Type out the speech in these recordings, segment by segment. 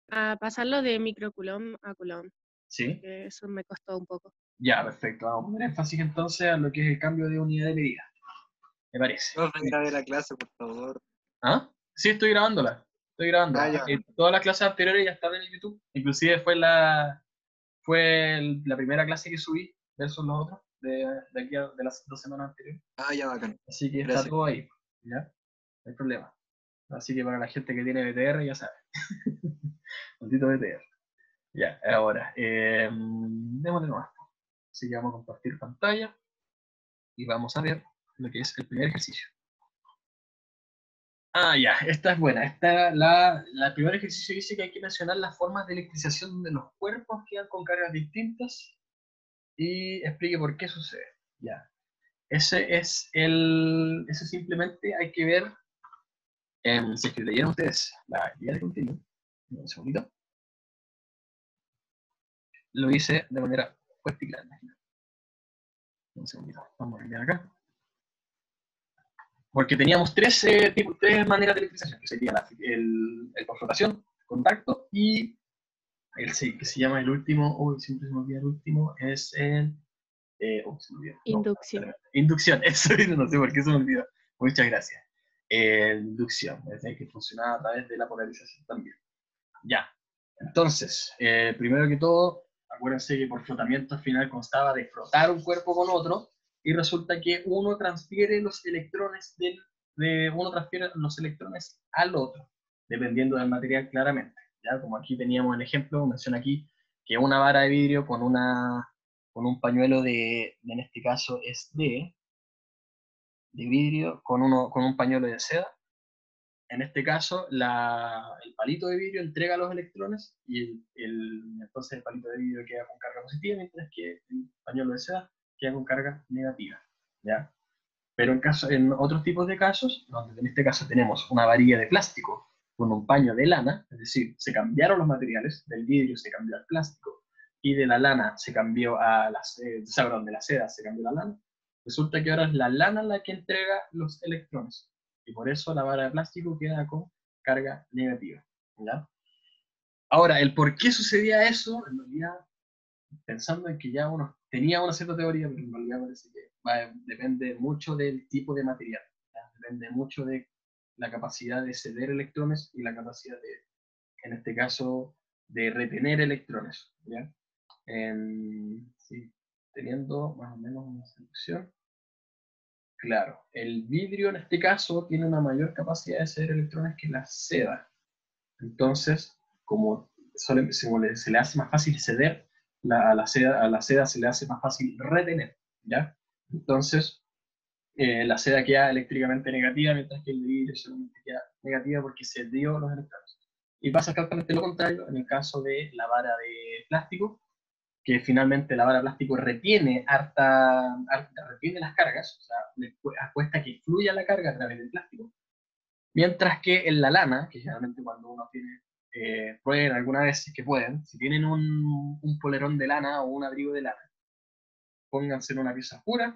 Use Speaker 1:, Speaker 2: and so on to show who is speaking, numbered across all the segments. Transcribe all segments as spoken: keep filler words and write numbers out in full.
Speaker 1: a pasarlo de microcoulomb a coulomb,
Speaker 2: ¿Sí?
Speaker 1: que eso me costó un poco.
Speaker 2: Ya, perfecto. Vamos a poner énfasis entonces a lo que es el cambio de unidad de medida. Me parece.
Speaker 3: No me grabé la clase, por favor.
Speaker 2: ¿Ah? Sí, estoy grabándola. Estoy
Speaker 3: Ah,
Speaker 2: grabándola.
Speaker 3: ya.
Speaker 2: Eh, todas las clases anteriores ya están en el YouTube. Inclusive fue la fue el- la primera clase que subí versus los otros de, de aquí a, de las dos semanas anteriores.
Speaker 3: Ah, ya, bacán.
Speaker 2: Así que está
Speaker 3: Gracias.
Speaker 2: todo ahí. ¿Ya? No hay problema. Así que para la gente que tiene B T R ya sabe. Maldito B T R. Ya, ahora. Eh, démosle nomás. Así que vamos a compartir pantalla y vamos a ver lo que es el primer ejercicio. Ah, ya, esta es buena. Esta, la, la el primer ejercicio dice que hay que mencionar las formas de electrización de los cuerpos que dan con cargas distintas y explique por qué sucede. Ya. Ese es el. Ese simplemente hay que ver. Eh, si es que leyeron ustedes la guía de contenido, un segundito, lo hice de manera particular. Un segundito, vamos a ver acá. Porque teníamos tres, eh, tipos, tres maneras de electrización, que sería la, el, el por flotación, contacto y el sí, que se llama el último, uy, siempre se me olvida el último, es el, eh, oh, se me olvidó, no,
Speaker 1: Inducción.
Speaker 2: inducción, eso no sé por qué se me olvidó, muchas gracias. Eh, inducción, es decir, que funciona a través de la polarización también. Ya, entonces, eh, primero que todo, acuérdense que por flotamiento al final constaba de frotar un cuerpo con otro, y resulta que uno transfiere los electrones del, de uno transfiere los electrones al otro, dependiendo del material claramente. ¿Ya? Como aquí teníamos el ejemplo, menciona aquí que una vara de vidrio con, una, con un pañuelo de, en este caso es de, de vidrio, con, uno, con un pañuelo de seda. En este caso, la, el palito de vidrio entrega los electrones y el, el, entonces el palito de vidrio queda con carga positiva, mientras que el pañuelo de seda queda con carga negativa. ¿Ya? Pero en, caso, en otros tipos de casos, donde en este caso tenemos una varilla de plástico con un paño de lana, es decir, se cambiaron los materiales, del vidrio se cambió al plástico y de la lana se cambió a la, eh, perdón, de la seda se cambió a la lana, resulta que ahora es la lana la que entrega los electrones y por eso la vara de plástico queda con carga negativa. ¿Ya? Ahora, el por qué sucedía eso, en realidad, pensando en que ya uno tenía una cierta teoría, pero en realidad parece que va, depende mucho del tipo de material, ¿ya? Depende mucho de la capacidad de ceder electrones y la capacidad de, en este caso, de retener electrones. ¿Ya? En, sí, teniendo más o menos una selección. Claro, el vidrio en este caso tiene una mayor capacidad de ceder electrones que la seda. Entonces, como se, se le hace más fácil ceder, la, a, la seda, a la seda se le hace más fácil retener, ¿ya? Entonces, eh, la seda queda eléctricamente negativa, mientras que el vidrio solamente queda negativa porque se dio los electrones. Y pasa exactamente lo contrario en el caso de la vara de plástico, que finalmente la vara de plástico retiene, harta, harta, retiene las cargas, o sea, le cuesta que fluya la carga a través del plástico. Mientras que en la lana, que generalmente cuando uno tiene, eh, pueden alguna vez, si es que pueden, si tienen un, un polerón de lana o un abrigo de lana, pónganse en una pieza oscura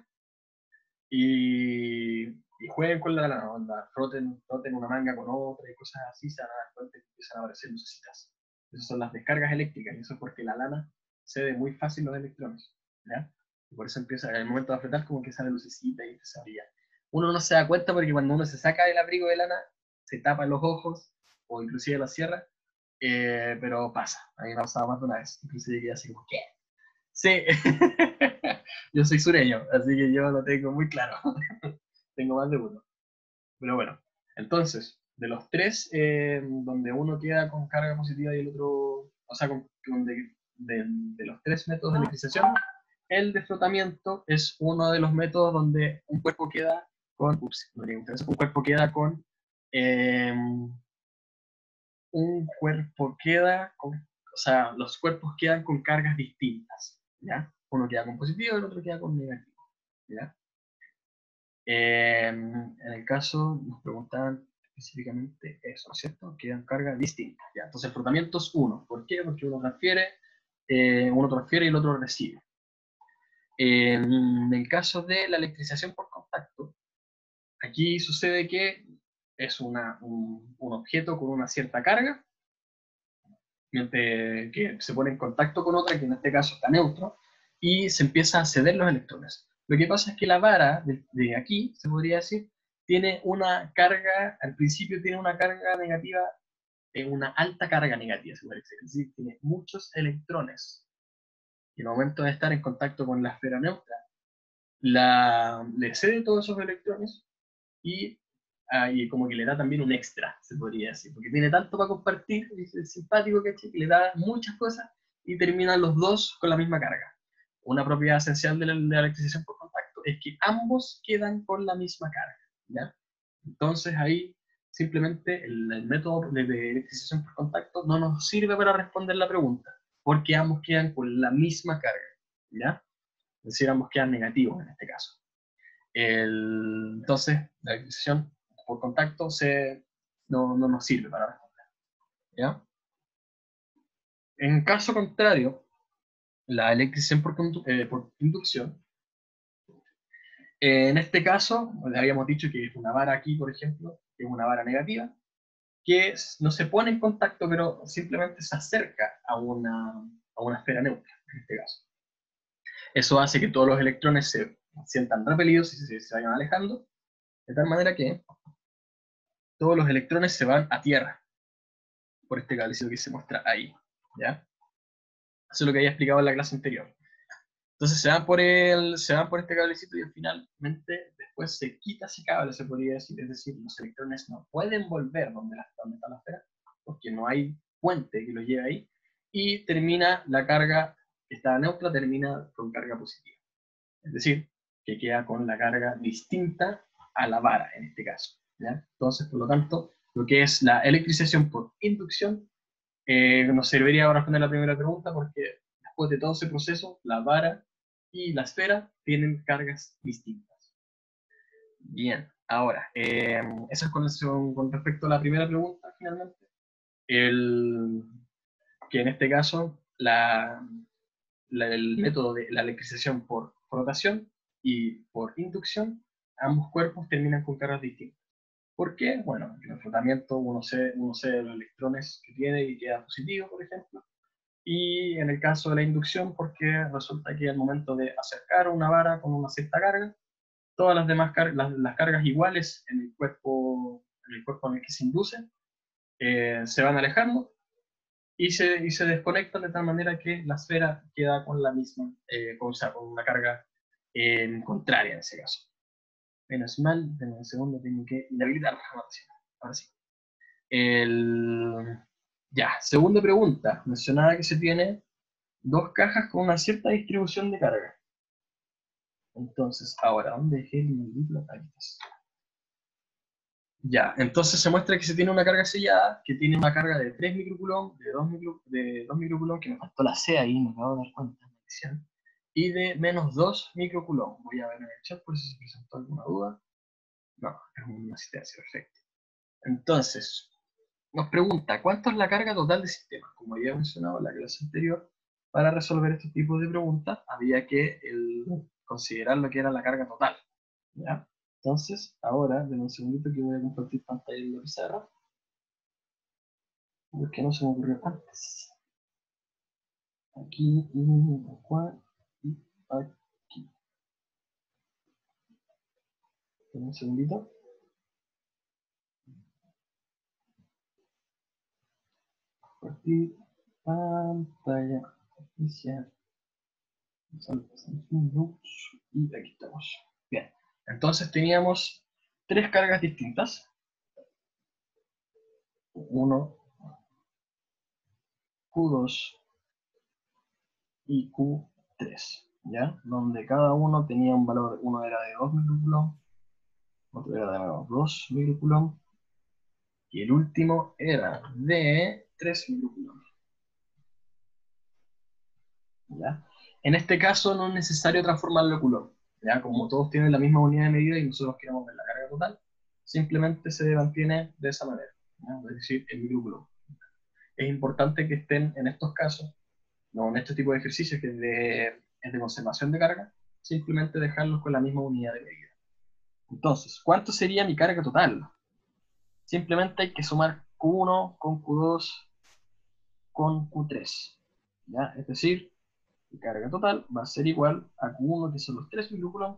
Speaker 2: y, y jueguen con la lana, onda, froten, froten una manga con otra y cosas así, se van a dar cuenta que empiezan a aparecer lucecitas. Esas son las descargas eléctricas y eso es porque la lana cede muy fácil los electrones, ¿ya? Y por eso empieza, en el momento de apretar como que sale lucecita y empieza a brillar. Uno no se da cuenta porque cuando uno se saca el abrigo de lana, se tapa los ojos o inclusive la cierra, eh, pero pasa, a mí me ha pasado más de una vez, inclusive quedé así como, ¿qué? Sí, yo soy sureño, así que yo lo tengo muy claro, tengo más de uno, pero bueno, entonces, de los tres, eh, donde uno queda con carga positiva y el otro, o sea, con, con de, de, de los tres métodos de electrización, el de flotamiento es uno de los métodos donde un cuerpo queda con, ups, no digo, un cuerpo queda con, eh, un cuerpo queda con, o sea, los cuerpos quedan con cargas distintas, ¿ya? Uno queda con positivo y el otro queda con negativo, ¿ya? Eh, en el caso, nos preguntaban específicamente eso, ¿cierto? Quedan cargas distintas, ¿ya? Entonces el flotamiento es uno. ¿Por qué? Porque uno transfiere, eh, uno transfiere y el otro recibe. En el caso de la electrización por contacto, aquí sucede que es una, un, un objeto con una cierta carga mientras que se pone en contacto con otra, que en este caso está neutro, y se empieza a ceder los electrones. Lo que pasa es que la vara de, de aquí, se podría decir, tiene una carga, al principio tiene una carga negativa, eh, una alta carga negativa, se puede decir. Es decir, tiene muchos electrones. Y en el momento de estar en contacto con la esfera neutra, la, le cede todos esos electrones y, ah, y como que le da también un extra, se podría decir. Porque tiene tanto para compartir, es, es simpático, ¿cachai? Que le da muchas cosas y terminan los dos con la misma carga. Una propiedad esencial de la, de la electrización por contacto es que ambos quedan con la misma carga, ¿ya? Entonces ahí simplemente el, el método de, de electrización por contacto no nos sirve para responder la pregunta, porque ambos quedan con la misma carga, ¿ya? Es decir, ambos quedan negativos en este caso. El, entonces la electrización por contacto se, no, no nos sirve para responder, ¿ya? En caso contrario, la electrización por, eh, por inducción, eh, en este caso, le habíamos dicho que es una vara aquí, por ejemplo, que es una vara negativa, que no se pone en contacto, pero simplemente se acerca a una, a una esfera neutra, en este caso. Eso hace que todos los electrones se sientan repelidos y se, se vayan alejando, de tal manera que todos los electrones se van a tierra, por este cablecito que se muestra ahí, ¿ya? Eso es lo que había explicado en la clase anterior. Entonces se van por, el, se van por este cablecito y finalmente después se quita ese cable, se podría decir. Es decir, los electrones no pueden volver donde, la, donde está la esfera, porque no hay puente que los lleve ahí, y termina la carga que estaba neutra, termina con carga positiva. Es decir, que queda con la carga distinta a la vara, en este caso, ¿ya? Entonces, por lo tanto, lo que es la electrización por inducción, eh, nos serviría para responder la primera pregunta, porque después de todo ese proceso, la vara y la esfera tienen cargas distintas. Bien, ahora, eh, eso es con, con respecto a la primera pregunta, finalmente. El, que en este caso, la, la, el método de la electrización por rotación y por inducción, ambos cuerpos terminan con cargas distintas. ¿Por qué? Bueno, en el frotamiento uno se, uno se los electrones que tiene y queda positivo, por ejemplo. Y en el caso de la inducción, porque resulta que al momento de acercar una vara con una cierta carga, todas las demás car las, las cargas iguales en el cuerpo en el cuerpo en el que se induce eh, se van alejando y se, y se desconectan de tal manera que la esfera queda con la misma, eh, con, o sea, con una carga eh, contraria en ese caso. Menos mal, en el segundo tengo que inhabilitar la anotación. Ahora sí. El... Ya, segunda pregunta. Mencionaba que se tiene dos cajas con una cierta distribución de carga. Entonces, ahora, ¿dónde dejé el libro? Aquí está. Ya, entonces se muestra que se tiene una carga sellada, que tiene una carga de tres microcoulomb, de dos, micro, de dos microcoulomb, que me faltó la C ahí, me acabo de dar cuenta, y de menos dos microcoulomb. Voy a ver en el chat por si se presentó alguna duda. No, es una asistencia, perfecto. Entonces, nos pregunta, ¿cuánto es la carga total del sistema? Como había mencionado en la clase anterior, para resolver estos tipos de preguntas, había que el, considerar lo que era la carga total, ¿ya? Entonces, ahora, denme un segundito que voy a compartir pantalla en la pizarra, porque no se me ocurrió antes. Aquí, y acá, y aquí. Denme un segundito. Compartir pantalla oficial. Y aquí estamos. Bien, entonces teníamos tres cargas distintas. uno, Q dos y Q tres, ¿ya? Donde cada uno tenía un valor, uno era de dos microcoulomb, otro era de dos microcoulomb, y el último era de tres microcoulomb. ¿Ya? En este caso no es necesario transformarlo a coulomb, ¿ya? Como todos tienen la misma unidad de medida y nosotros queremos ver la carga total, simplemente se mantiene de esa manera, ¿ya? Es decir, el microcoulomb. Es importante que estén en estos casos, no en este tipo de ejercicios que es de, es de conservación de carga, simplemente dejarlos con la misma unidad de medida. Entonces, ¿cuánto sería mi carga total? Simplemente hay que sumar Q uno con Q dos con Q tres. ¿Ya? Es decir, la carga total va a ser igual a Q uno, que son los tres microcoulomb,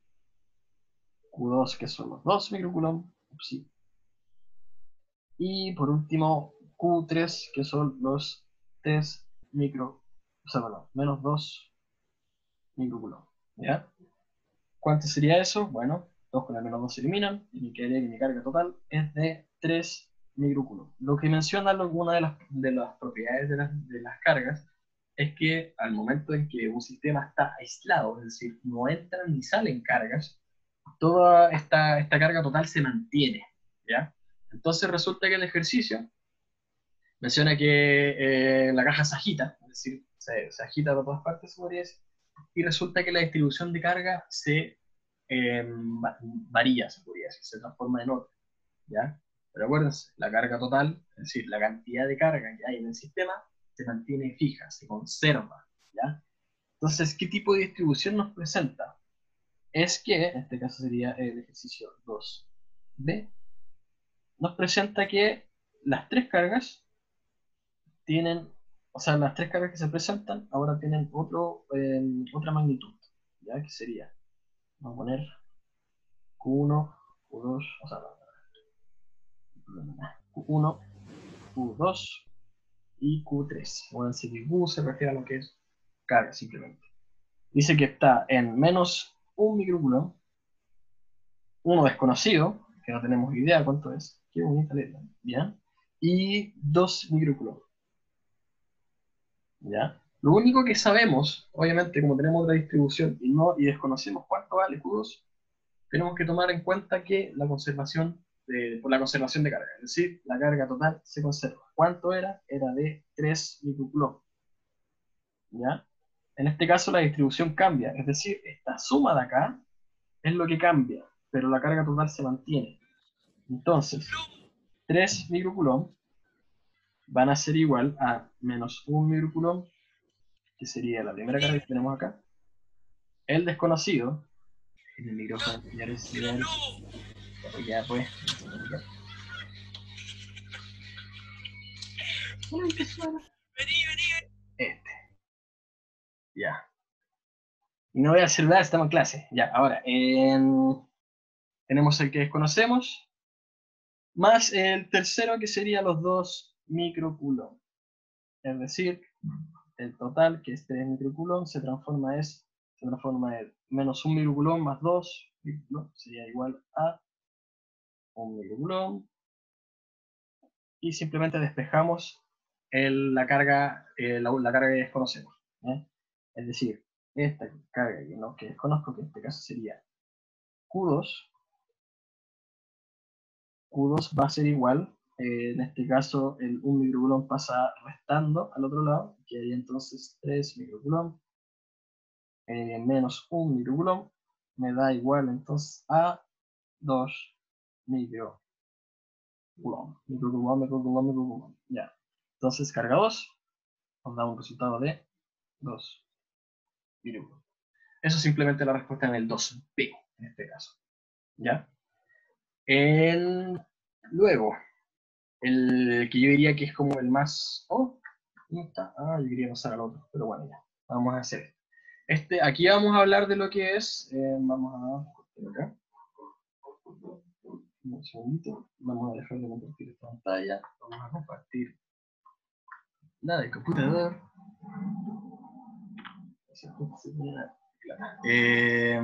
Speaker 2: Q dos, que son los dos microcoulomb, sí. Y por último, Q tres, que son los tres micro, o sea, perdón, menos dos microcoulomb. ¿Ya? ¿Cuánto sería eso? Bueno, dos con el menos dos se eliminan, y me quedaría que mi carga total es de tres microcoulomb. Lo que menciona alguna de las, de las propiedades de las, de las cargas es que al momento en que un sistema está aislado, es decir, no entran ni salen cargas, toda esta, esta carga total se mantiene, ¿ya? Entonces resulta que el ejercicio menciona que eh, la caja se agita, es decir, se, se agita por todas partes, se podría decir, y resulta que la distribución de carga se eh, varía, se podría decir, se transforma en otra, ¿ya? Pero acuérdense, la carga total, es decir, la cantidad de carga que hay en el sistema, se mantiene fija, se conserva, ¿ya? Entonces, ¿qué tipo de distribución nos presenta? Es que, en este caso sería el ejercicio dos B, nos presenta que las tres cargas tienen, o sea, las tres cargas que se presentan ahora tienen otro, eh, otra magnitud, ¿ya? Que sería, vamos a poner Q uno, Q dos, o sea, Q uno, Q dos y Q tres. Bueno, así que Q se refiere a lo que es carga simplemente. Dice que está en menos un microcoulomb, uno desconocido, que no tenemos idea cuánto es, qué bonita letra, ¿ya? Y dos microcoulomb, ¿ya? Lo único que sabemos, obviamente como tenemos otra distribución y, no, y desconocemos cuánto vale Q dos, tenemos que tomar en cuenta que la conservación, de, por la conservación de carga, es decir, la carga total se conserva. ¿Cuánto era? Era de tres microcoulomb, ¿ya? En este caso la distribución cambia, es decir, esta suma de acá es lo que cambia, pero la carga total se mantiene. Entonces, tres microcoulomb van a ser igual a menos un microcoulomb, que sería la primera carga que tenemos acá. El desconocido, en el micrófono, señores y señores, ya pues, este, ya. Y no voy a hacer nada, estamos en clase. Ya, ahora, en... tenemos el que desconocemos, más el tercero que sería los dos microcoulomb. Es decir, el total, que es tres microcoulomb, se transforma, es, se transforma en menos un microcoulomb más dos microcoulomb, sería igual a un microcoulomb. Y simplemente despejamos el, la, carga, eh, la, la carga que desconocemos, ¿eh? Es decir, esta carga que, no, que desconozco, que en este caso sería Q dos, Q dos va a ser igual, eh, en este caso el un microcoulomb pasa restando al otro lado, quedaría entonces tres microcoulomb, eh, menos un microcoulomb, me da igual entonces a dos microcoulomb, microcoulomb, microcoulomb, microcoulomb, ya. Entonces carga dos, nos da un resultado de dos microcoulomb. Eso es simplemente la respuesta en el dos B, en este caso, ¿ya? El... Luego, el que yo diría que es como el más... Oh, ¿dónde está? Ah, yo quería pasar al otro, pero bueno, ya. Vamos a hacer esto. Este, aquí vamos a hablar de lo que es... Eh, vamos a... acá. Un segundito. Vamos a dejar de compartir esta pantalla. Vamos a compartir la del computador. Eh,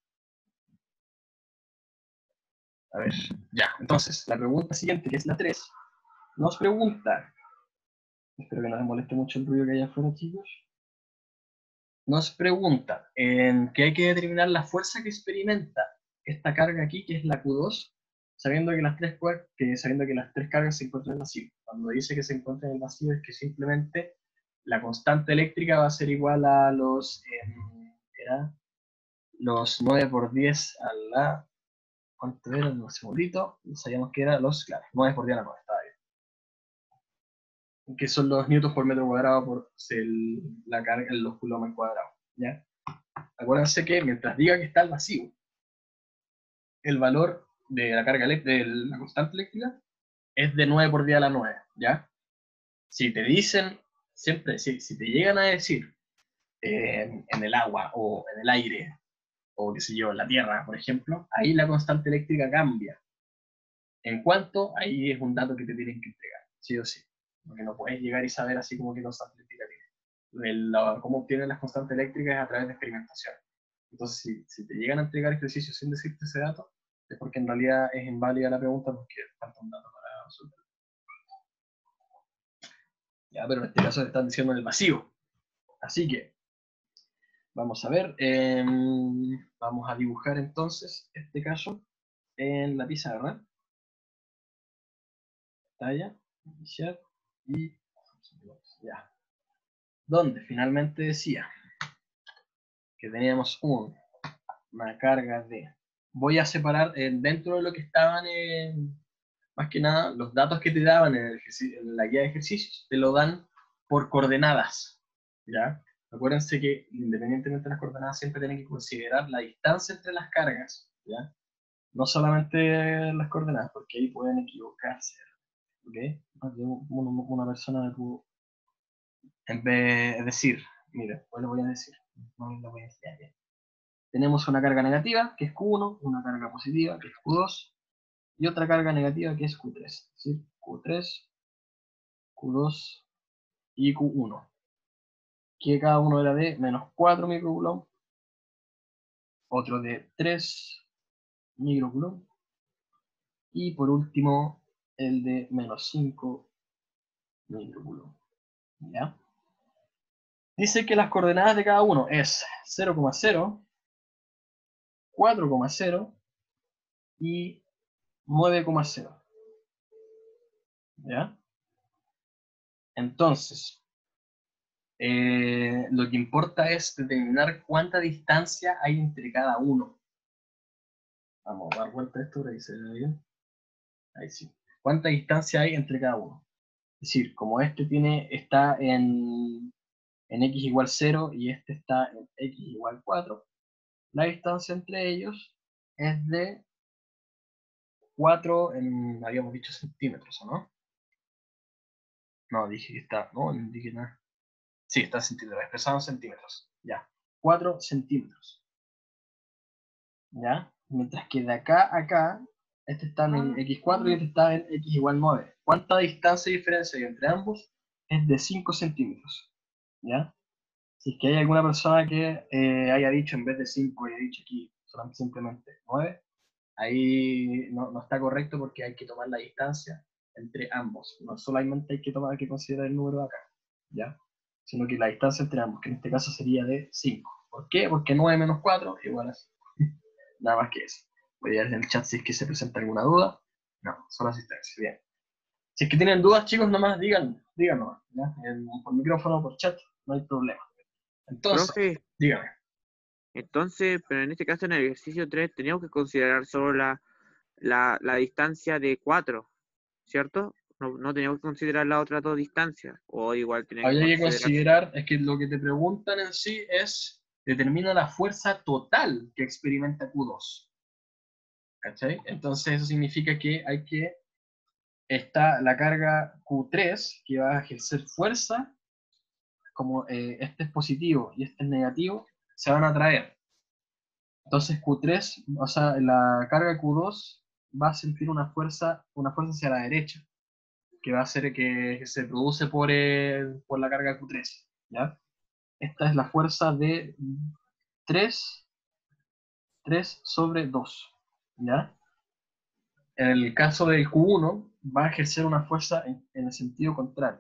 Speaker 2: a ver, ya. Entonces, la pregunta siguiente, que es la tres, nos pregunta... Espero que no les moleste mucho el ruido que hay afuera, chicos. Nos pregunta en que hay que determinar la fuerza que experimenta esta carga aquí, que es la Q dos, sabiendo que las tres, que, sabiendo que las tres cargas se encuentran en el vacío. Cuando dice que se encuentran en el vacío es que simplemente la constante eléctrica va a ser igual a los, eh, era los nueve por diez a la... ¿Cuánto era? Un segundito. Sabíamos que era los, claro, nueve por diez a la nueve, estaba bien. Que son los newtons por metro cuadrado por el, la carga en los coulombs al cuadrado, ¿ya? Acuérdense que mientras diga que está el vacío, el valor de la carga eléctrica, de la constante eléctrica, es de nueve por diez a la nueve, ¿ya? si te dicen, siempre, si, si te llegan a decir eh, en, en el agua o en el aire, o qué sé yo, en la tierra, por ejemplo, ahí la constante eléctrica cambia. En cuanto, ahí es un dato que te tienen que entregar, sí o sí. Porque no puedes llegar y saber así como qué constante eléctrica tiene. El, la, cómo obtienen las constantes eléctricas es a través de experimentación. Entonces, si, si te llegan a entregar ejercicios sin decirte ese dato, es porque en realidad es inválida la pregunta porque falta un dato para resolver. Ya, pero en este caso te están diciendo en el vacío. Así que, vamos a ver, eh, vamos a dibujar entonces este caso en la pizarra. Talla, iniciar y ya. Donde finalmente decía que teníamos un, una carga de... Voy a separar eh, dentro de lo que estaban, eh, más que nada, los datos que te daban en, el en la guía de ejercicios, te lo dan por coordenadas, ¿ya? Acuérdense que independientemente de las coordenadas siempre tienen que considerar la distancia entre las cargas, ¿ya? No solamente las coordenadas, porque ahí pueden equivocarse, ¿ok? Una, una persona me pudo, en vez de decir, mira, pues lo voy a decir, no lo voy a decir bien. Tenemos una carga negativa, que es Q uno, una carga positiva, que es Q dos, y otra carga negativa, que es Q tres, es decir, Q tres, Q dos y Q uno, que cada uno era de menos cuatro microcoulomb, otro de tres microcoulomb, y por último el de menos cinco microcoulomb. ¿Ya? Dice que las coordenadas de cada uno es cero coma cero, cuatro coma cero y nueve coma cero. ¿Ya? Entonces, eh, lo que importa es determinar cuánta distancia hay entre cada uno. Vamos a dar vuelta a esto para que se vea bien. Ahí sí. ¿Cuánta distancia hay entre cada uno? Es decir, como este tiene, está en, en x igual cero y este está en x igual cuatro, la distancia entre ellos es de cuatro, en, habíamos dicho centímetros, ¿o no? No, dije que está, no, no dije nada. Sí, está en centímetros, expresado en centímetros. Ya, cuatro centímetros. ¿Ya? Mientras que de acá a acá, este está en x cuatro y este está en x igual nueve. ¿Cuánta distancia y diferencia hay entre ambos? Es de cinco centímetros. ¿Ya? Si es que hay alguna persona que eh, haya dicho en vez de cinco, haya dicho aquí solamente simplemente nueve, ahí no, no está correcto porque hay que tomar la distancia entre ambos. No solamente hay que tomar, hay que considerar el número de acá, ¿ya? Sino que la distancia entre ambos, que en este caso sería de cinco. ¿Por qué? Porque nueve menos cuatro es igual a cinco. Nada más que eso. Voy a ver en el chat si es que se presenta alguna duda. No, solo asistencia. Bien. Si es que tienen dudas, chicos, nomás digan, díganos, ¿ya? El, por micrófono, por chat, no hay problema. Entonces,
Speaker 4: Profe,
Speaker 2: dígame.
Speaker 4: entonces, pero en este caso en el ejercicio tres teníamos que considerar solo la, la, la distancia de cuatro, ¿cierto? No, no teníamos que considerar las otras dos distancias, o igual tenía que
Speaker 2: Habría que
Speaker 4: considerar...
Speaker 2: considerar, es que lo que te preguntan en sí es, determina la fuerza total que experimenta Q dos. ¿Cachai? Entonces eso significa que hay que, está la carga Q tres, que va a ejercer fuerza, como eh, este es positivo y este es negativo, se van a atraer. Entonces Q tres, o sea, la carga Q dos va a sentir una fuerza, una fuerza hacia la derecha, que va a ser que, que se produce por, el, por la carga Q tres, ¿ya? Esta es la fuerza de tres, tres sobre dos, ¿ya? En el caso del Q uno, va a ejercer una fuerza en, en el sentido contrario,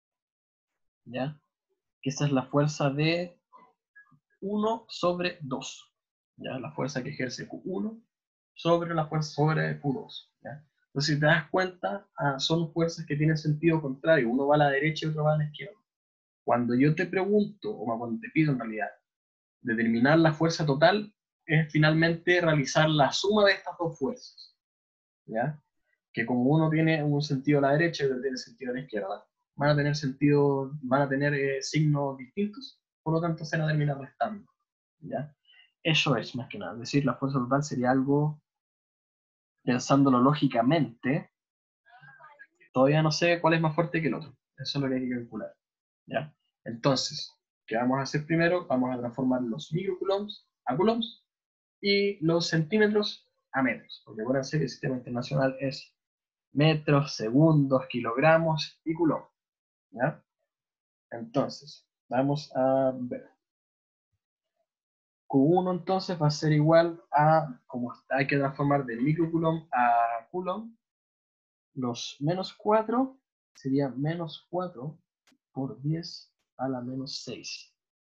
Speaker 2: ¿ya? Que esta es la fuerza de uno sobre dos, ¿ya? La fuerza que ejerce Q uno sobre la fuerza sobre Q dos, ¿ya? Entonces, si te das cuenta, ah, son fuerzas que tienen sentido contrario, uno va a la derecha y otro va a la izquierda. Cuando yo te pregunto, o cuando te pido en realidad, determinar la fuerza total, es finalmente realizar la suma de estas dos fuerzas, ¿ya? Que como uno tiene un sentido a la derecha y otro tiene sentido a la izquierda, van a tener sentido, van a tener eh, signos distintos, por lo tanto se van a terminar restando, ¿ya? Eso es más que nada, es decir, la fuerza total sería algo, pensándolo lógicamente, todavía no sé cuál es más fuerte que el otro, Eso es lo que hay que calcular. ¿Ya? Entonces, ¿qué vamos a hacer primero? Vamos a transformar los microcoulombs a coulombs y los centímetros a metros. Porque acuérdense que el sistema internacional es metros, segundos, kilogramos y coulomb. ¿Ya? Entonces, vamos a ver. Q uno entonces va a ser igual a, como hay que transformar de microcoulomb a coulomb, los menos cuatro sería menos cuatro por diez a la menos seis.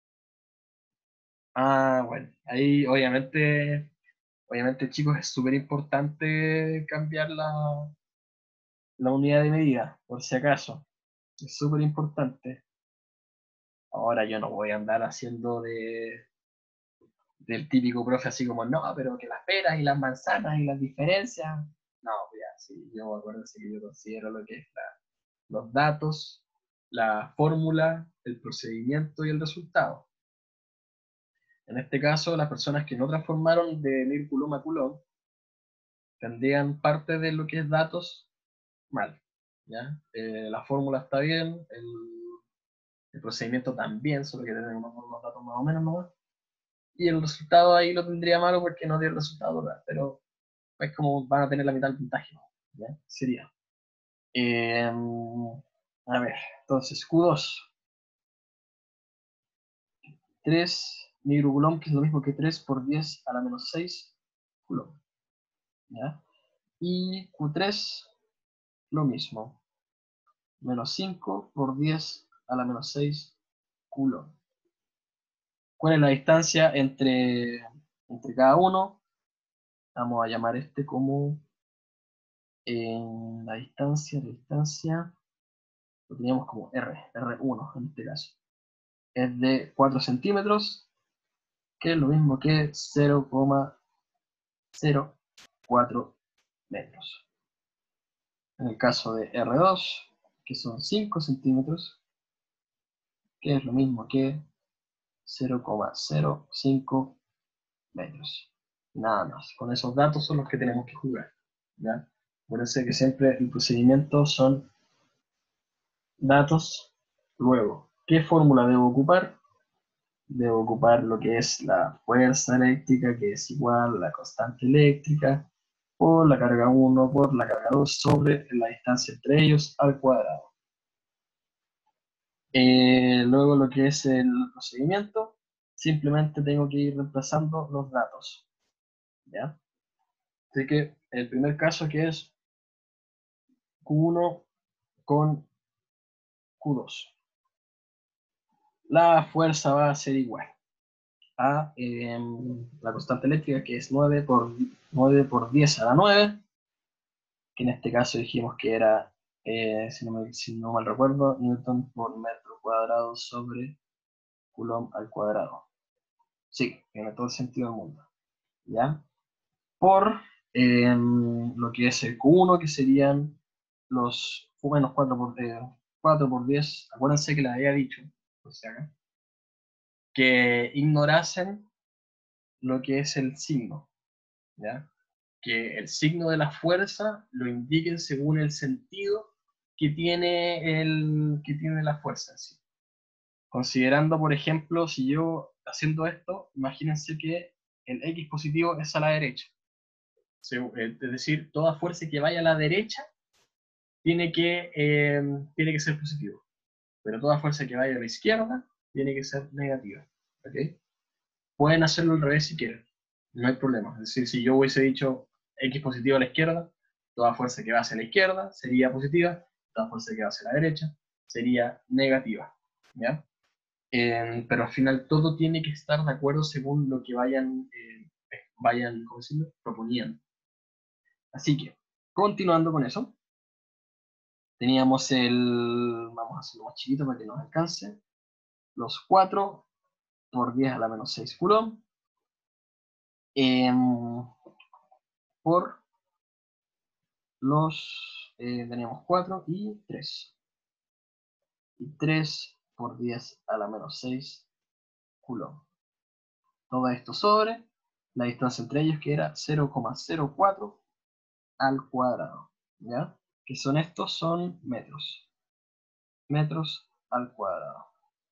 Speaker 2: Ah, bueno, ahí obviamente, obviamente chicos, es súper importante cambiar la, la unidad de medida, por si acaso. Es súper importante. Ahora yo no voy a andar haciendo de del típico profe así como, no, pero que las peras y las manzanas y las diferencias. No, ya, sí, yo acuérdense que yo considero lo que es la, los datos, la fórmula, el procedimiento y el resultado. En este caso, las personas que no transformaron de mil coulomb a coulomb tendrían parte de lo que es datos mal. ¿Ya? Eh, la fórmula está bien, el, el procedimiento también, solo que tenemos unos datos más o menos nomás. Y el resultado ahí lo tendría malo porque no dio el resultado total, pero es como van a tener la mitad del puntaje, ¿ya? Sería. Eh, a ver, entonces Q dos. tres microcoulomb, que es lo mismo que tres por diez a la menos seis coulomb. ¿Ya? Y Q tres, lo mismo. Menos cinco por diez a la menos seis coulomb. ¿Cuál es la distancia entre, entre cada uno? Vamos a llamar este como en la distancia, la distancia, lo teníamos como R, R uno en este caso. Es de cuatro centímetros, que es lo mismo que cero coma cero cuatro metros. En el caso de R dos, que son cinco centímetros, que es lo mismo que cero coma cero cinco metros. Nada más. Con esos datos son los que tenemos que jugar. ¿Ya? Acuérdense que siempre el procedimiento son datos. Luego, ¿qué fórmula debo ocupar? Debo ocupar lo que es la fuerza eléctrica, que es igual a la constante eléctrica, por la carga uno por la carga dos sobre la distancia entre ellos al cuadrado. Eh, luego lo que es el procedimiento, simplemente tengo que ir reemplazando los datos. ¿Ya? Así que el primer caso que es Q uno con Q dos. La fuerza va a ser igual a eh, la constante eléctrica, que es nueve por, nueve por diez a la nueve, que en este caso dijimos que era, eh, si, no me, si no mal recuerdo, newton por metro cuadrado sobre coulomb al cuadrado. Sí, tiene todo el sentido del mundo. ¿Ya? Por eh, lo que es el Q uno, que serían los menos cuatro por, eh, cuatro por diez. Acuérdense que les había dicho, o sea, que ignorasen lo que es el signo, ¿ya? Que el signo de la fuerza lo indiquen según el sentido que tiene, el, que tiene la fuerza en sí. Considerando, por ejemplo, si yo haciendo esto, imagínense que el X positivo es a la derecha. Es decir, toda fuerza que vaya a la derecha tiene que, eh, tiene que ser positivo. Pero toda fuerza que vaya a la izquierda tiene que ser negativa. ¿Okay? Pueden hacerlo al revés si quieren. No hay problema. Es decir, si yo hubiese dicho X positivo a la izquierda, toda fuerza que va hacia la izquierda sería positiva, toda fuerza que va hacia la derecha sería negativa. ¿Ya? Eh, pero al final todo tiene que estar de acuerdo según lo que vayan, eh, vayan ¿cómo decirlo? Proponiendo. Así que, continuando con eso, teníamos el, vamos a hacerlo más chiquito para que nos alcance, los cuatro por diez a la menos seis coulomb, eh, por los, eh, teníamos cuatro y tres. Y tres por diez a la menos seis coulomb. Todo esto sobre la distancia entre ellos, que era cero coma cero cuatro al cuadrado. ¿Ya? Que son estos, son metros. metros al cuadrado.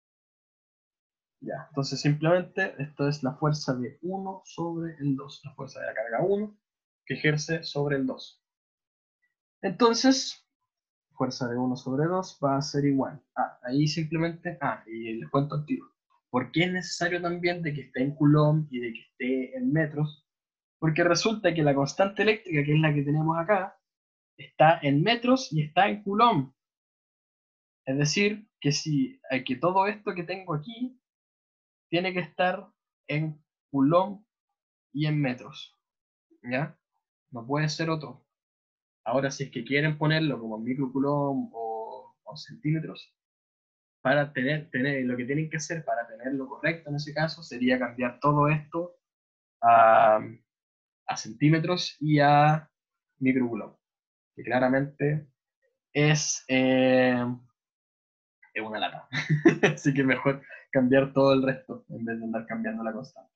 Speaker 2: Ya, entonces simplemente esto es la fuerza de uno sobre el dos, la fuerza de la carga uno que ejerce sobre el dos. Entonces, fuerza de uno sobre dos va a ser igual. Ah, ahí simplemente, ah, y les cuento al tiro. ¿Por qué es necesario también de que esté en coulomb y de que esté en metros? Porque resulta que la constante eléctrica, que es la que tenemos acá, está en metros y está en coulomb. Es decir, que si hay que todo esto que tengo aquí tiene que estar en coulomb y en metros, ¿ya? No puede ser otro. Ahora, si es que quieren ponerlo como microcoulomb o, o centímetros, para tener, tener, lo que tienen que hacer para tenerlo correcto en ese caso sería cambiar todo esto a, a centímetros y a microcoulomb, que claramente es, eh, es una lata. Así que mejor cambiar todo el resto en vez de andar cambiando la constante.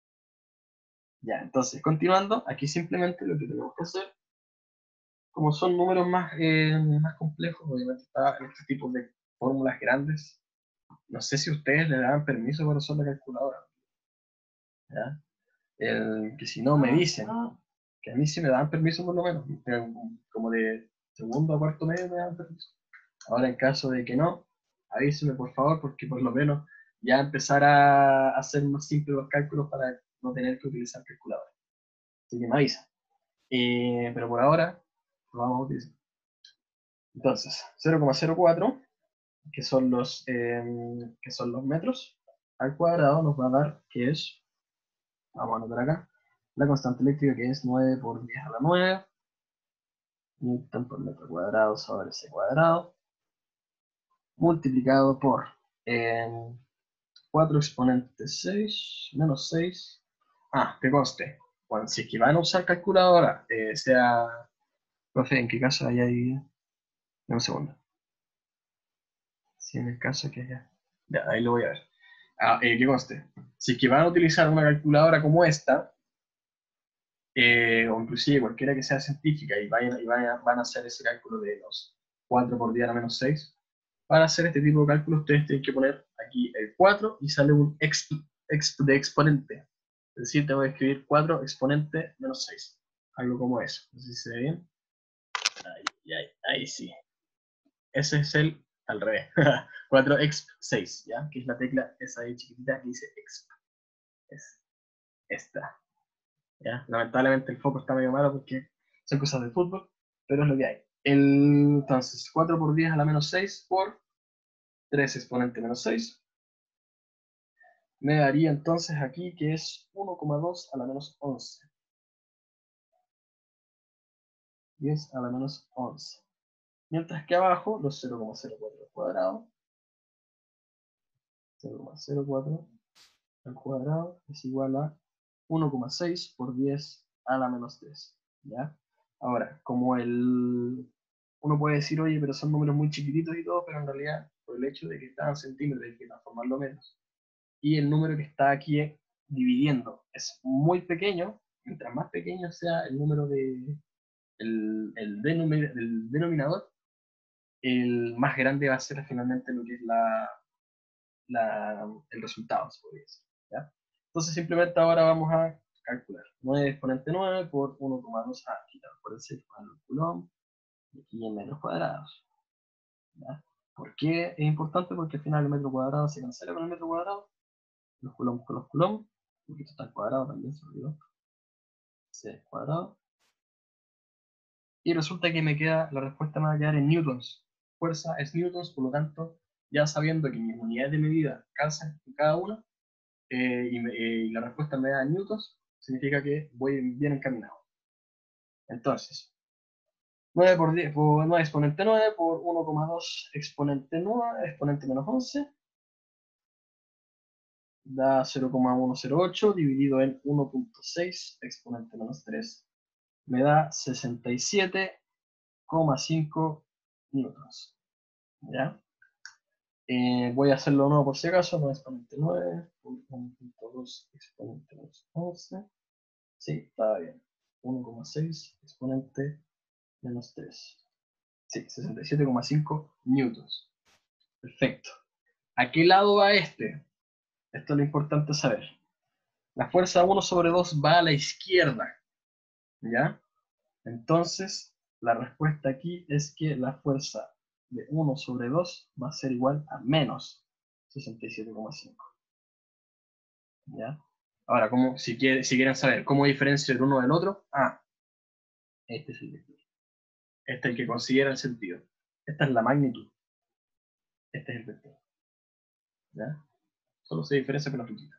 Speaker 2: Ya, entonces, continuando, aquí simplemente lo que tenemos que hacer, como son números más, eh, más complejos, obviamente está en este tipo de fórmulas grandes. No sé si ustedes le dan permiso para usar la calculadora, ¿ya? El, que si no me dicen, que a mí sí me dan permiso por lo menos, como de segundo a cuarto medio me dan permiso. Ahora en caso de que no, avíseme por favor, porque por lo menos ya empezar a hacer más simples los cálculos para no tener que utilizar calculadora. Así que me avisa. Eh, pero por ahora lo vamos a utilizar. Entonces, cero coma cero cuatro, que son los eh, que son los metros al cuadrado, nos va a dar que es, vamos a anotar acá, la constante eléctrica, que es nueve por diez a la nueve newton por metro cuadrado sobre c cuadrado, multiplicado por eh, cuatro exponente seis menos seis. Ah, que conste, bueno, si es que van a usar calculadora, eh, sea, profe, ¿en qué caso hay ahí? Un segundo. Si en el caso que ya, ya, ahí lo voy a ver. Ah, eh, que conste, si es que van a utilizar una calculadora como esta, eh, o inclusive cualquiera que sea científica y, vayan, y vayan, van a hacer ese cálculo de los cuatro por diez a la menos seis, para hacer este tipo de cálculos ustedes tienen que poner aquí el cuatro y sale un exp, exp de exponente. Es decir, tengo que escribir cuatro exponente menos seis. Algo como eso. No sé si se ve bien. Ahí, ahí, ahí sí. Ese es el al revés. cuatro exp seis, ¿ya? Que es la tecla esa ahí chiquitita que dice exp. Es esta. ¿Ya? Lamentablemente el foco está medio malo porque son cosas de fútbol, pero es lo que hay. El, entonces, cuatro por diez a la menos seis por tres exponente menos seis. Me daría entonces aquí que es uno coma dos a la menos once. diez a la menos once. Mientras que abajo, los cero coma cero cuatro al cuadrado. cero coma cero cuatro al cuadrado es igual a uno coma seis por diez a la menos tres. ¿Ya? Ahora, como el... Uno puede decir, oye, pero son números muy chiquititos y todo, pero en realidad, por el hecho de que están en centímetros, hay que transformarlo menos. Y el número que está aquí dividiendo es muy pequeño. Mientras más pequeño sea el número de... el, el, denominador, el denominador, el más grande va a ser finalmente lo que es la, la, el resultado, se podría decir, ¿ya? Entonces simplemente ahora vamos a calcular. nueve exponente nueve por uno coma dos. Ah, aquí acuérdense que el coulomb y aquí en metros cuadrados. ¿Ya? ¿Por qué es importante? Porque al final el metro cuadrado se cancela con el metro cuadrado. Los coulomb con los coulomb. Porque esto está al cuadrado también, se olvidó. C cuadrado. Y resulta que me queda, la respuesta me va a quedar en newtons. Fuerza es newtons, por lo tanto, ya sabiendo que mis unidades de medida calzan en cada una, eh, y, me, eh, y la respuesta me da en newtons, significa que voy bien encaminado. Entonces, nueve por diez, por nueve exponente nueve por uno coma dos exponente nueve, exponente menos once, da cero coma ciento ocho dividido en uno punto seis exponente menos tres, me da sesenta y siete coma cinco newtons. ¿Ya? Eh, voy a hacerlo de nuevo por si acaso, nueve exponente nueve por uno punto dos exponente menos once. Sí, está bien. uno coma seis exponente menos tres. Sí, sesenta y siete coma cinco newtons. Perfecto. ¿A qué lado va este? Esto es lo importante saber. La fuerza uno sobre dos va a la izquierda, ¿ya? Entonces, la respuesta aquí es que la fuerza de uno sobre dos va a ser igual a menos sesenta y siete coma cinco. ¿Ya? Ahora, ¿cómo, si, quiere, si quieren saber cómo diferencio el uno del otro, ah, este es el vector. Este es el que considera el sentido. Esta es la magnitud. Este es el vector. ¿Ya? Solo se diferencia con la tuquita.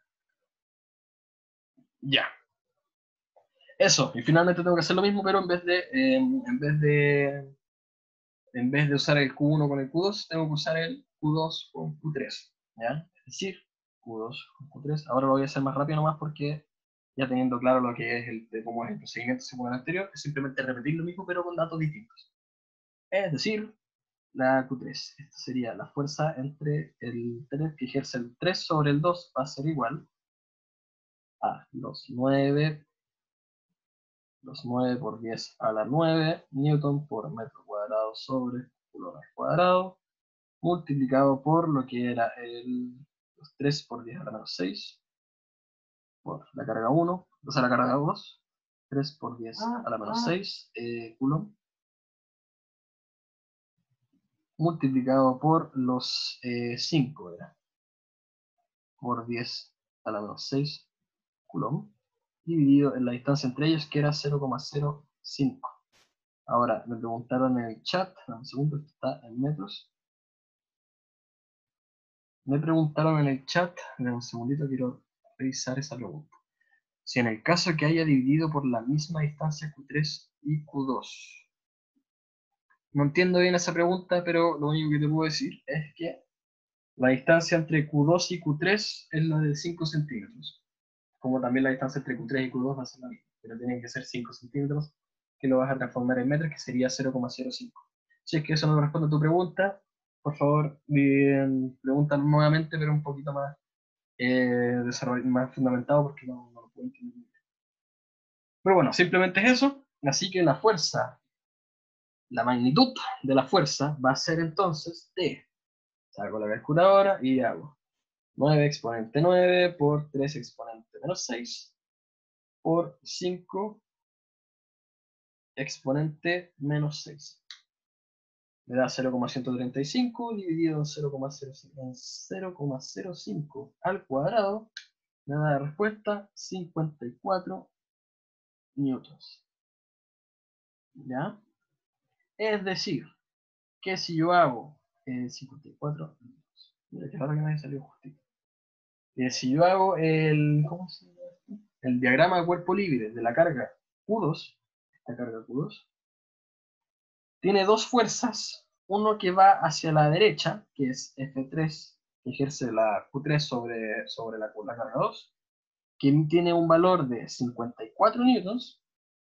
Speaker 2: Ya. Eso, y finalmente tengo que hacer lo mismo, pero en vez de, eh, en vez de, en vez de usar el Q uno con el Q dos, tengo que usar el Q dos con Q tres, ¿ya? Es decir, Q dos con Q tres. Ahora lo voy a hacer más rápido nomás porque ya teniendo claro lo que es el, de cómo es el procedimiento según el anterior, es simplemente repetir lo mismo pero con datos distintos. Es decir, la Q tres. Esta sería la fuerza entre el tres que ejerce el tres sobre el dos va a ser igual a los nueve, los nueve por diez a la nueve newton por metro cuadrado sobre coulomb al cuadrado, multiplicado por lo que era el los tres por diez a la menos seis, por la carga uno, o sea, la carga dos, tres por diez a la menos seis eh, coulomb, multiplicado por los eh, cinco, era, por diez a la menos seis coulomb, dividido en la distancia entre ellos, que era cero coma cero cinco. Ahora, me preguntaron en el chat, un segundo, esto está en metros. Me preguntaron en el chat, un segundito, quiero revisar esa pregunta. Si en el caso que haya dividido por la misma distancia Q tres y Q dos. No entiendo bien esa pregunta, pero lo único que te puedo decir es que la distancia entre Q dos y Q tres es la de cinco centímetros. Como también la distancia entre Q tres y Q dos va a ser la misma, pero tienen que ser cinco centímetros, que lo vas a transformar en metros, que sería cero coma cero cinco. Si es que eso no responde a tu pregunta, por favor, bien, pregúntalo nuevamente, pero un poquito más, eh, más fundamentado, porque no, no lo puedo entender. Pero bueno, simplemente es eso. Así que la fuerza, la magnitud de la fuerza va a ser entonces T. Saco la calculadora y hago nueve exponente nueve por tres exponente menos seis por cinco exponente menos seis. Me da cero coma ciento treinta y cinco dividido en cero coma cero cinco al cuadrado. Me da la respuesta cincuenta y cuatro newtons. ¿Ya? Es decir, que si yo hago eh, cincuenta y cuatro, mira que raro que no haya salido justito. Eh, si yo hago el, ¿cómo se llama esto? El diagrama de cuerpo libre de la carga Q dos, esta carga Q dos, tiene dos fuerzas, uno que va hacia la derecha, que es F tres, que ejerce la Q tres sobre, sobre la, la carga dos, que tiene un valor de cincuenta y cuatro newtons,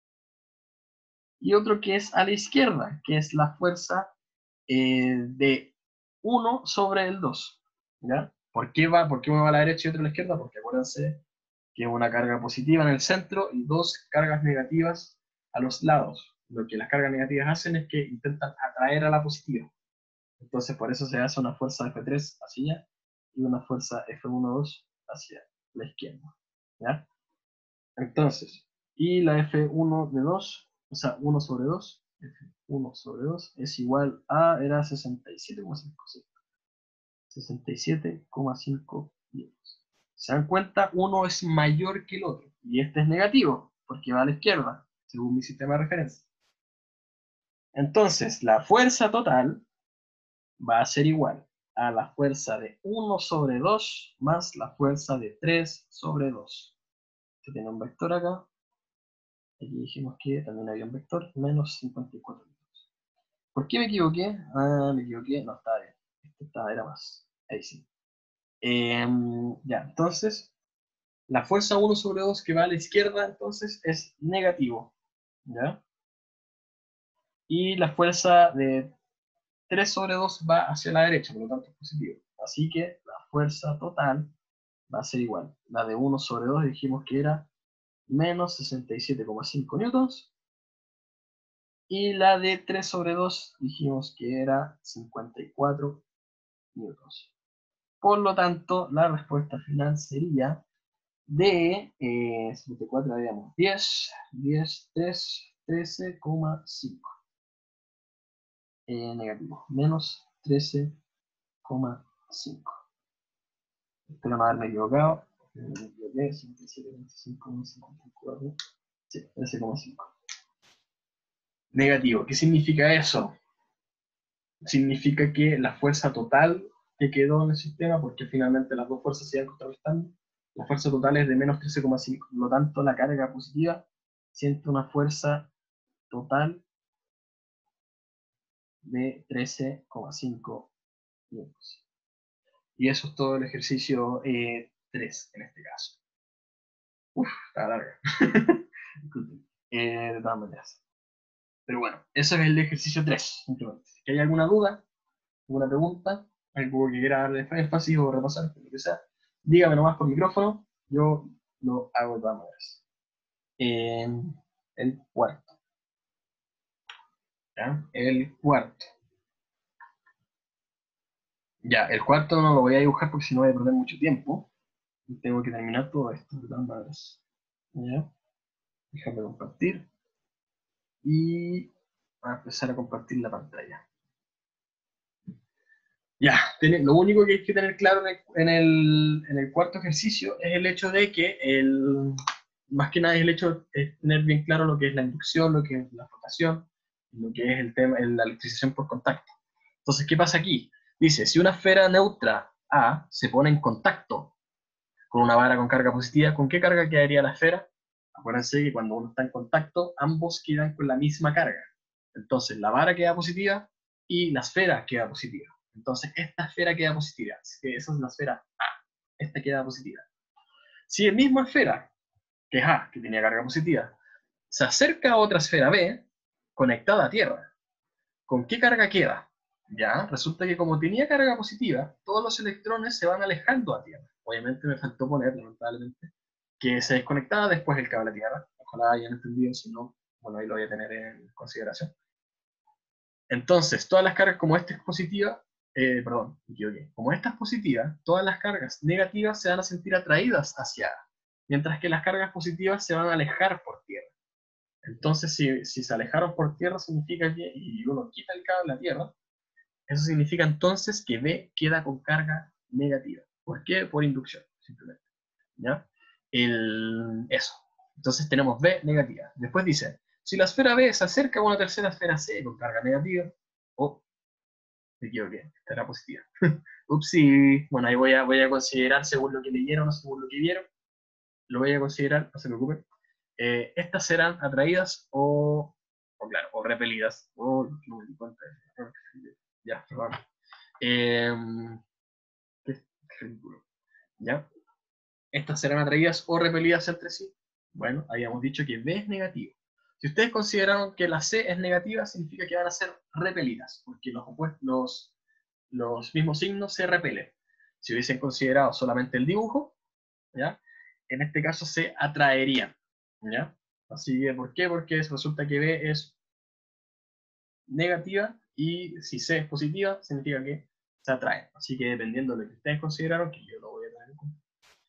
Speaker 2: y otro que es a la izquierda, que es la fuerza eh, de uno sobre el dos. ¿Ya? ¿Por qué va? ¿Por qué uno va a la derecha y otro a la izquierda? Porque acuérdense que es una carga positiva en el centro y dos cargas negativas a los lados. Lo que las cargas negativas hacen es que intentan atraer a la positiva. Entonces por eso se hace una fuerza F tres hacia allá y una fuerza F uno dos hacia la izquierda. ¿Ya? Entonces, y la F uno de dos, o sea, uno sobre dos, F uno sobre dos es igual a, era sesenta y siete coma cinco, sí. sesenta y siete coma cinco newtons. ¿Se dan cuenta? Uno es mayor que el otro. Y este es negativo, porque va a la izquierda, según mi sistema de referencia. Entonces, la fuerza total va a ser igual a la fuerza de uno sobre dos más la fuerza de tres sobre dos. Se tiene un vector acá. Aquí dijimos que también había un vector, menos cincuenta y cuatro newtons. ¿Por qué me equivoqué? Ah, me equivoqué. No, estaba bien. Este estaba, era más. Ahí sí. Eh, ya, entonces, la fuerza uno sobre dos que va a la izquierda, entonces, es negativo. ¿Ya? Y la fuerza de tres sobre dos va hacia la derecha, por lo tanto es positivo. Así que la fuerza total va a ser igual. La de uno sobre dos dijimos que era menos sesenta y siete coma cinco newtons. Y la de tres sobre dos dijimos que era cincuenta y cuatro newtons. Por lo tanto, la respuesta final sería de eh, setenta y cuatro, digamos, diez, diez, tres, trece coma cinco. Eh, negativo, menos trece coma cinco. Espero no haberme equivocado. Me equivoqué, cincuenta y siete, veinticinco, cincuenta y cuatro. Sí, trece coma cinco. Negativo. ¿Qué significa eso? Significa que la fuerza total que quedó en el sistema, porque finalmente las dos fuerzas se iban contrarrestando, la fuerza total es de menos trece coma cinco. Por lo tanto, la carga positiva siente una fuerza total de trece coma cinco newtons. Y eso es todo el ejercicio eh, tres en este caso. Uf, está larga. eh, de todas maneras. Pero bueno, ese es el ejercicio tres, simplemente. Si hay alguna duda, alguna pregunta, algo que quiera darle énfasis o repasar, lo que sea, dígame nomás por micrófono, yo lo hago de todas maneras. Eh, el cuarto. ¿Ya? El cuarto. Ya, el cuarto no lo voy a dibujar porque si no voy a perder mucho tiempo. Y tengo que terminar todo esto de todas maneras. ¿Ya? Déjame compartir. Y a empezar a compartir la pantalla. Ya, tiene, lo único que hay que tener claro en el, en, el, en el cuarto ejercicio es el hecho de que, el, más que nada es el hecho de tener bien claro lo que es la inducción, lo que es la rotación, lo que es el tema, la electrización por contacto. Entonces, ¿qué pasa aquí? Dice, si una esfera neutra A se pone en contacto con una vara con carga positiva, ¿con qué carga quedaría la esfera? Acuérdense que cuando uno está en contacto, ambos quedan con la misma carga. Entonces, la vara queda positiva y la esfera queda positiva. Entonces, esta esfera queda positiva. Así que esa es la esfera A. Esta queda positiva. Si el mismo esfera, que es A, que tenía carga positiva, se acerca a otra esfera B, conectada a Tierra, ¿con qué carga queda? Ya, resulta que como tenía carga positiva, todos los electrones se van alejando a Tierra. Obviamente me faltó poner, lamentablemente, que se desconectaba después el cable a Tierra. Ojalá hayan entendido, si no, bueno, ahí lo voy a tener en consideración. Entonces, todas las cargas como esta es positiva, eh, perdón, me equivoqué. Como esta es positiva, todas las cargas negativas se van a sentir atraídas hacia A, mientras que las cargas positivas se van a alejar por Tierra. Entonces, si, si se alejaron por Tierra, significa que, y uno quita el cable a Tierra, eso significa entonces que B queda con carga negativa. ¿Por qué? Por inducción, simplemente. ¿Ya? El, eso. Entonces tenemos B negativa. Después dice, si la esfera B se acerca a una tercera esfera C con carga negativa, oh, me equivoqué, estará positiva. Upsi, bueno, ahí voy a, voy a considerar según lo que leyeron o según lo que vieron, lo voy a considerar, no se preocupen. Eh, estas serán atraídas o, o, claro, o repelidas. Oh, no me di cuenta. Ya, perdón. Eh, qué ridículo. ¿Ya? Estas serán atraídas o repelidas entre sí. Bueno, habíamos dicho que B es negativo. Si ustedes consideraron que la C es negativa, significa que van a ser repelidas, porque los, opuestos, los, los mismos signos se repelen. Si hubiesen considerado solamente el dibujo, ¿ya? En este caso se atraerían. ¿Ya? Así que, ¿por qué? Porque resulta que B es negativa y si C es positiva, significa que se atraen. Así que dependiendo de lo que ustedes consideraron, que yo lo voy a tener en cuenta,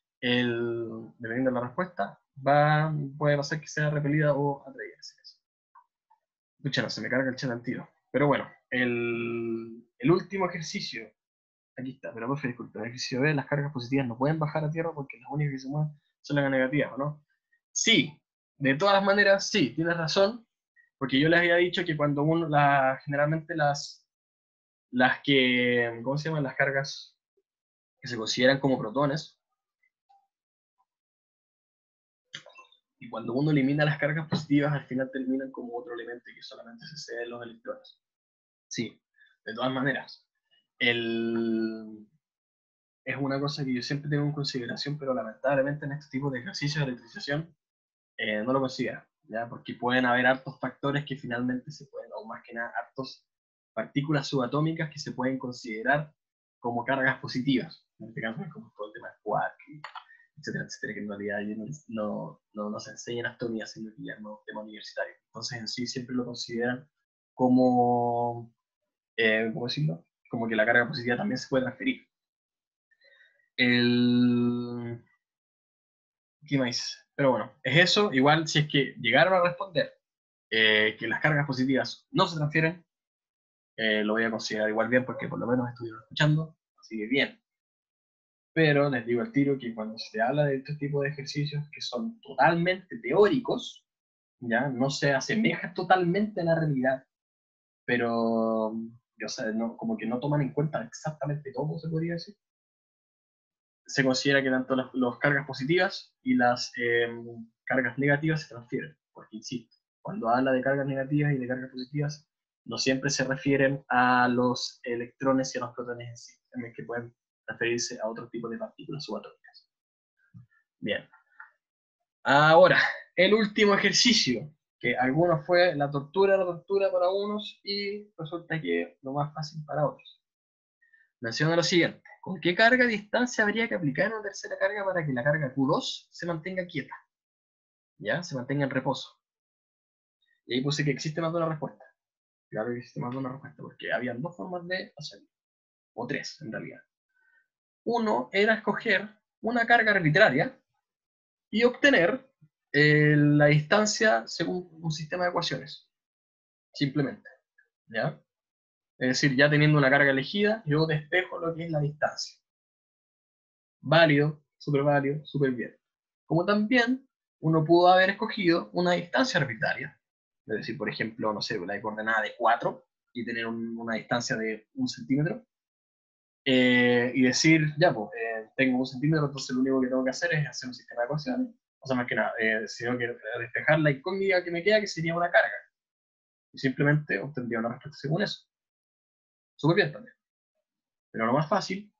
Speaker 2: el, dependiendo de la respuesta, va, puede pasar que sea repelida o atraída en ese caso. Pucha, no, se me carga el chat al tiro. Pero bueno, el, el último ejercicio, aquí está, pero profe, disculpe, el ejercicio B, las cargas positivas no pueden bajar a tierra porque las únicas que se mueven son las negativas, ¿o no? Sí, de todas las maneras, sí, tienes razón, porque yo les había dicho que cuando uno, la, generalmente las, las que, ¿cómo se llaman? Las cargas que se consideran como protones, y cuando uno elimina las cargas positivas, al final terminan como otro elemento que solamente se cede en los electrones. Sí, de todas maneras. El, es una cosa que yo siempre tengo en consideración, pero lamentablemente en este tipo de ejercicios de electrización eh, no lo considero, ¿ya? Porque pueden haber hartos factores que finalmente se pueden, o más que nada, hartos partículas subatómicas que se pueden considerar como cargas positivas. En este caso es como todo el tema del quark, etcétera, etcétera, que en realidad no, no, no se enseña en astronomía, sino que ya es un tema universitario. Entonces en sí siempre lo consideran como, eh, ¿cómo decirlo? como que la carga positiva también se puede transferir. El... ¿Qué más? Pero bueno, es eso. Igual si es que llegaron a responder eh, que las cargas positivas no se transfieren, eh, lo voy a considerar igual bien porque por lo menos estuvieron escuchando, así que bien. Pero les digo al tiro que cuando se habla de este tipo de ejercicios que son totalmente teóricos, ya no se asemejan totalmente a la realidad, pero o sea, no, como que no toman en cuenta exactamente todo, se podría decir. Se considera que tanto las, las cargas positivas y las eh, cargas negativas se transfieren, porque insisto, cuando habla de cargas negativas y de cargas positivas, no siempre se refieren a los electrones y a los protones en sí, también que pueden referirse a otro tipo de partículas subatómicas. Bien. Ahora, el último ejercicio, que algunos fue la tortura, la tortura para unos y resulta que lo más fácil para otros. Menciona lo siguiente: ¿con qué carga a distancia habría que aplicar una tercera carga para que la carga Q dos se mantenga quieta? ¿Ya? Se mantenga en reposo. Y ahí puse que existe más de una respuesta. Claro que existe más de una respuesta, porque habían dos formas de hacerlo. O tres, en realidad. Uno era escoger una carga arbitraria y obtener eh, la distancia según un sistema de ecuaciones. Simplemente. ¿Ya? Es decir, ya teniendo una carga elegida, yo despejo lo que es la distancia. Válido, súper válido, súper bien. Como también uno pudo haber escogido una distancia arbitraria. Es decir, por ejemplo, no sé, la coordenada de cuatro y tener un, una distancia de un centímetro. Eh, y decir, ya, pues, eh, tengo un centímetro, entonces lo único que tengo que hacer es hacer un sistema de ecuaciones. O sea, más que nada, eh, sino que despejar la incógnita que me queda, que sería una carga. Y simplemente obtendría una respuesta según eso. Súper bien también. Pero lo más fácil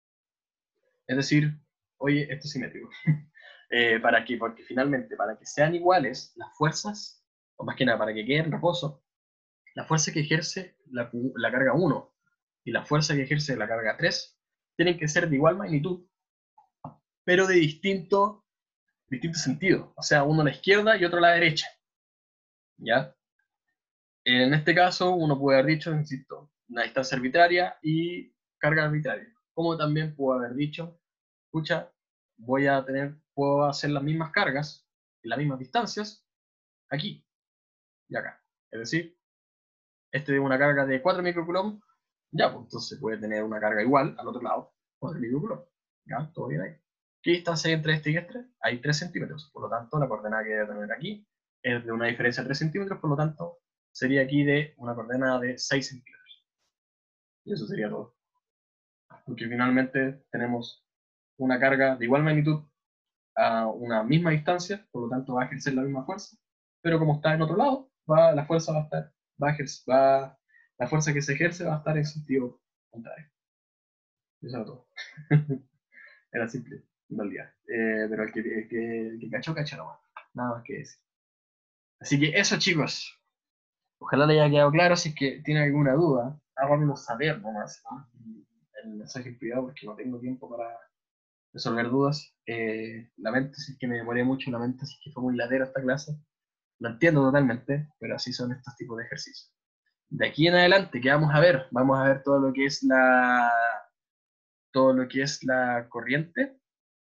Speaker 2: es decir, oye, esto es simétrico. eh, ¿Para qué? Porque finalmente, para que sean iguales las fuerzas, o más que nada, para que quede en reposo, la fuerza que ejerce la, la carga uno y la fuerza que ejerce la carga tres tienen que ser de igual magnitud, pero de distinto, distinto sentido. O sea, uno a la izquierda y otro a la derecha. ¿Ya? En este caso, uno puede haber dicho, insisto, una distancia arbitraria y carga arbitraria. Como también puedo haber dicho, escucha, voy a tener, puedo hacer las mismas cargas y las mismas distancias aquí y acá. Es decir, este de una carga de cuatro microcoulomb, ya, pues entonces puede tener una carga igual al otro lado, cuatro microcoulomb. Ya, todo bien ahí. ¿Qué distancia hay entre este y este? Hay tres centímetros. Por lo tanto, la coordenada que debe tener aquí es de una diferencia de tres centímetros, por lo tanto, sería aquí de una coordenada de seis centímetros. Y eso sería todo. Porque finalmente tenemos una carga de igual magnitud a una misma distancia, por lo tanto va a ejercer la misma fuerza, pero como está en otro lado, va, la fuerza va a estar, va a ejercer, va, la fuerza que se ejerce va a estar en sentido contrario. Eso era todo. Era simple, en realidad. Eh, pero el que, el que, el que cachó, cachó nomás. Nada más que decir. Así que eso, chicos. Ojalá le haya quedado claro. Si es que tiene alguna duda, háganmelo saber nomás, ¿no? El mensaje privado, porque no tengo tiempo para resolver dudas. Eh, lamento si es que me demoré mucho, lamento si es que fue muy latero esta clase. Lo entiendo totalmente, pero así son estos tipos de ejercicios. De aquí en adelante, ¿qué vamos a ver? Vamos a ver todo lo que es la, todo lo que es la corriente,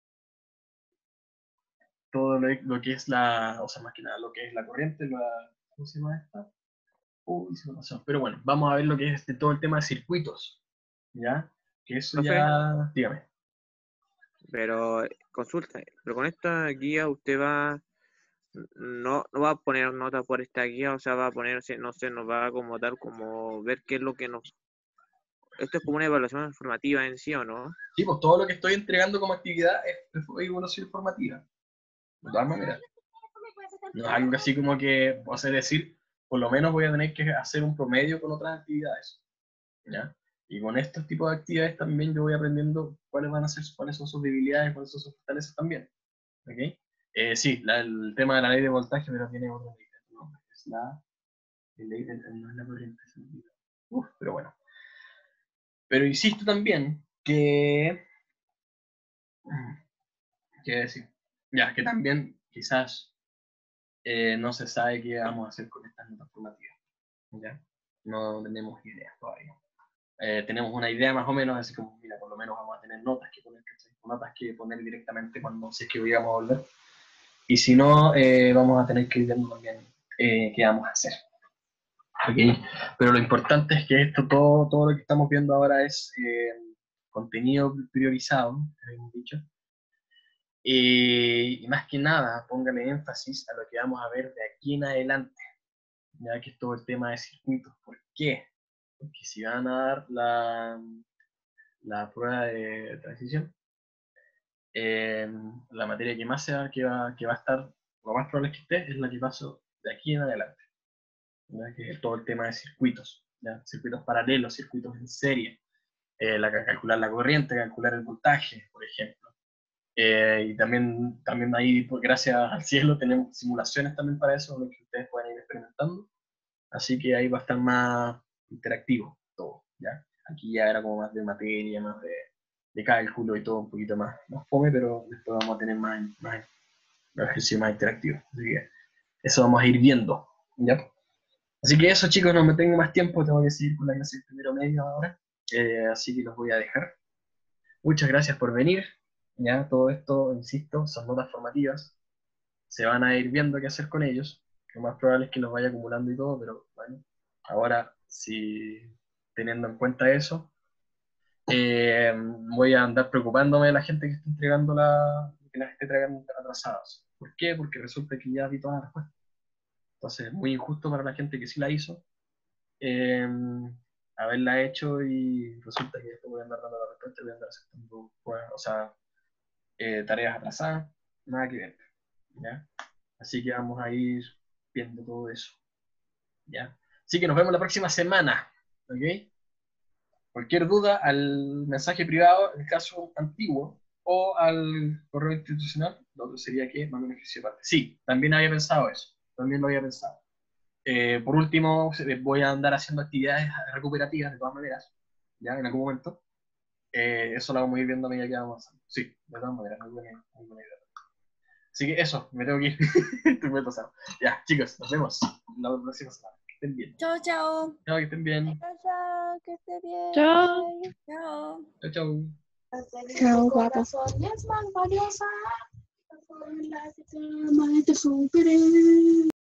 Speaker 2: todo lo, lo que es la, o sea, más que nada, lo que es la corriente, la, ¿cómo se llama esta? Uy, se me pasó. Pero bueno, vamos a ver lo que es este, todo el tema de circuitos, ¿ya? Que eso
Speaker 4: Profe,
Speaker 2: ya, dígame.
Speaker 4: pero consulta, pero con esta guía usted va, no, no va a poner nota por esta guía, o sea, va a poner, no sé, nos va a como dar, como ver qué es lo que nos... Esto es como una evaluación formativa en sí, ¿o no?
Speaker 2: Sí, pues todo lo que estoy entregando como actividad es, es evaluación formativa, de todas maneras. No es algo así como que, o sea, decir, por lo menos voy a tener que hacer un promedio con otras actividades, ¿ya? Y con estos tipos de actividades también yo voy aprendiendo cuáles van a ser, cuáles son sus debilidades, cuáles son sus fortalezas también, ¿ok? Eh, sí, la, el tema de la ley de voltaje, pero tiene otro nombre, es la, la ley de, no es la corriente, uf, pero bueno. Pero insisto también que, ¿qué decir? Ya, que también quizás eh, no se sabe qué vamos a hacer con estas notas formativas, ¿ya? No tenemos idea todavía. eh, tenemos una idea más o menos, así como, mira, por lo menos vamos a tener notas que poner, ¿cachai? Notas que poner directamente cuando si es que vayamos a volver. Y si no, eh, vamos a tener que ir viendo también eh, qué vamos a hacer. ¿Okay? Pero lo importante es que esto, todo, todo lo que estamos viendo ahora es eh, contenido priorizado, hemos dicho. Y, y más que nada, póngale énfasis a lo que vamos a ver de aquí en adelante, ya que es todo el tema de circuitos. ¿Por qué? Porque si van a dar la, la prueba de transición, eh, la materia que más se va, que va, que va a estar, lo más probable es que esté, es la que paso de aquí en adelante, ¿ya? Que es todo el tema de circuitos, ¿ya? Circuitos paralelos, circuitos en serie, eh, la, calcular la corriente, calcular el voltaje, por ejemplo. Eh, y también, también ahí, pues, gracias al cielo, tenemos simulaciones también para eso, lo que ustedes pueden ir experimentando. Así que ahí va a estar más interactivo todo, ¿ya? Aquí ya era como más de materia, más de, de cálculo y todo un poquito más, más fome, pero después vamos a tener más, más, más ejercicio más interactivo. Así que eso vamos a ir viendo, ¿ya? Así que eso, chicos, no me tengo más tiempo, tengo que seguir con la clase del primero medio ahora, eh, así que los voy a dejar. Muchas gracias por venir, ¿ya? Todo esto, insisto, son notas formativas, se van a ir viendo qué hacer con ellos. Lo más probable es que los vaya acumulando y todo, pero bueno, ahora, si teniendo en cuenta eso, eh, voy a andar preocupándome de la gente que está entregando la, que las esté entregando atrasadas. ¿Por qué? Porque resulta que ya vi todas las respuestas. Entonces es muy injusto para la gente que sí la hizo, eh, haberla hecho y resulta que después voy a andar dando la respuesta y voy a andar aceptando, pues, o sea, eh, tareas atrasadas, nada que ver, ¿ya? Así que vamos a ir viendo todo eso, ¿ya? Así que nos vemos la próxima semana, ¿ok? Cualquier duda al mensaje privado, el caso antiguo, o al correo institucional. Lo otro sería que mande un ejercicio aparte. Sí, también había pensado eso, también lo había pensado. Eh, por último, voy a andar haciendo actividades recuperativas de todas maneras, ya en algún momento. Eh, eso lo vamos a ir viendo a medida que vamos avanzando. Sí, de todas maneras, muy buena, muy buena idea. Así que eso, me tengo que ir. Estoy muy pasado. Ya, chicos, nos vemos la próxima semana. Que estén bien.
Speaker 5: Chao, chao.
Speaker 2: Chao, que estén bien.
Speaker 5: Chao, chao. Que esté bien.
Speaker 1: Chao.
Speaker 5: Chao.
Speaker 2: Chao, chao.
Speaker 5: Chao, guapo.
Speaker 6: Es más valiosa. La que te superé.